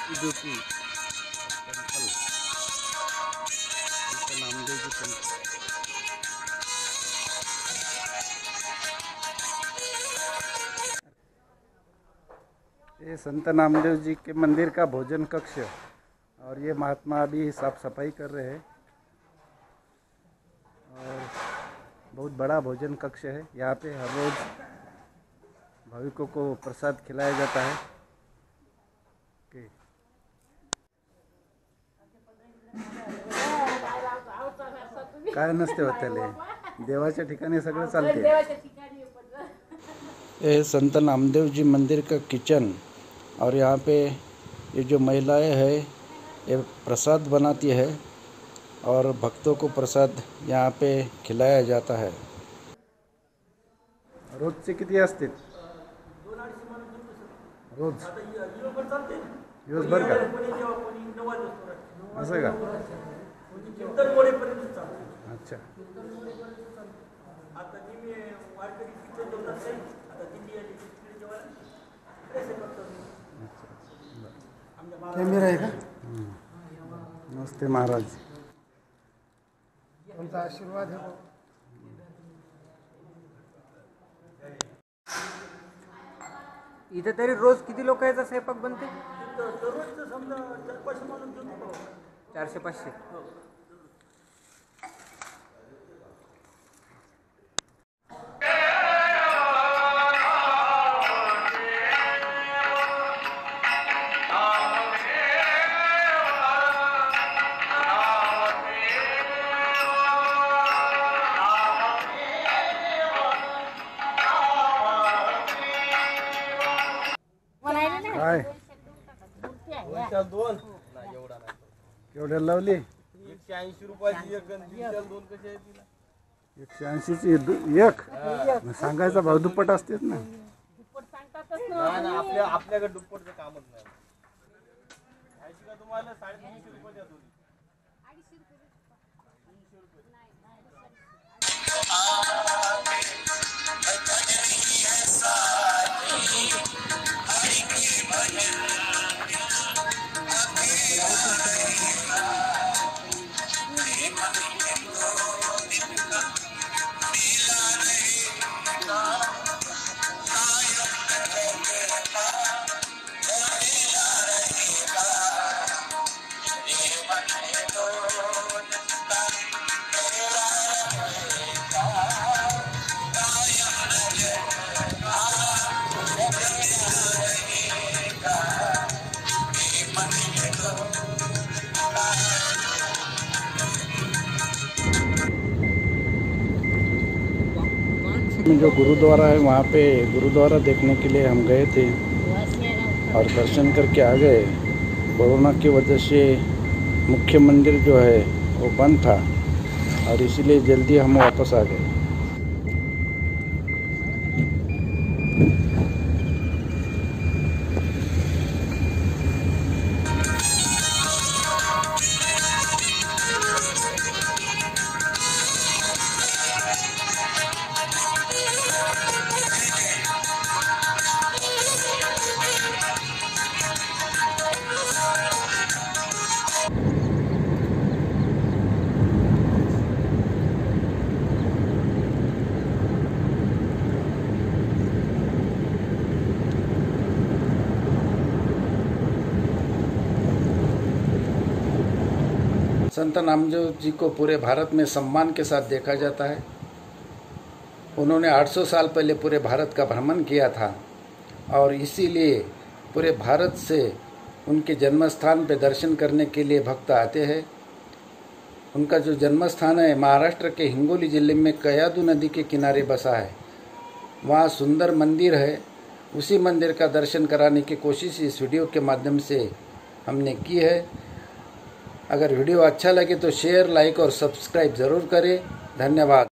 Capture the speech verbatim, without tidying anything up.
Idukki temple, संत Namdev ji temple. ये संत नामदेव जी के मंदिर का भोजन कक्ष, और ये महात्मा अभी साफ सफाई कर रहे हैं। और बहुत बड़ा भोजन कक्ष है। यहाँ पे हर रोज भाविकों को प्रसाद खिलाया जाता है। कि काय नसते होते, देवाच्या ठिकाणी सगळं चालते। ये संत नामदेव जी मंदिर का किचन, और यहाँ पे ये जो महिलाएं है ये प्रसाद बनाती है और भक्तों को प्रसाद यहाँ पे खिलाया जाता है। रोजचे किती असते? रोज दिवसभर का? असं का? अच्छा। कैमरा आहे का? नमस्ते महाराज, तुमचा आशीर्वाद है। इथे तरी रोज किती लोकांचा स्वयंपाक बनते? दररोज समजा चार पाचशे माणूस घेतो। चारशे पाचशे। काय दोन नाही एवढा नाही, केवढ्या लावली? एकशे ऐंशी रुपयाची एक आणि दिवसाला दोन कसे आहे तिला? एकशे ऐंशी ची एक? सांगायचा भाव दुप्पट असतेच ना। नाही ना, आपल्या आपल्याकडे दुप्पटचं कामच नाही। ऐंशी का तुम्हाला साडेतीनशे रुपये द्या दोन्ही। जो गुरुद्वारा है वहाँ पे गुरुद्वारा देखने के लिए हम गए थे और दर्शन करके आ गए। कोरोना की वजह से मुख्य मंदिर जो है वो बंद था और इसीलिए जल्दी हम वापस आ गए। संत नामदेव जी को पूरे भारत में सम्मान के साथ देखा जाता है। उन्होंने आठ सौ साल पहले पूरे भारत का भ्रमण किया था और इसीलिए पूरे भारत से उनके जन्म स्थान पर दर्शन करने के लिए भक्त आते हैं। उनका जो जन्म स्थान है महाराष्ट्र के हिंगोली जिले में कयाधु नदी के किनारे बसा है। वहाँ सुंदर मंदिर है। उसी मंदिर का दर्शन कराने की कोशिश इस वीडियो के माध्यम से हमने की है। अगर वीडियो अच्छा लगे तो शेयर, लाइक और सब्सक्राइब ज़रूर करें। धन्यवाद।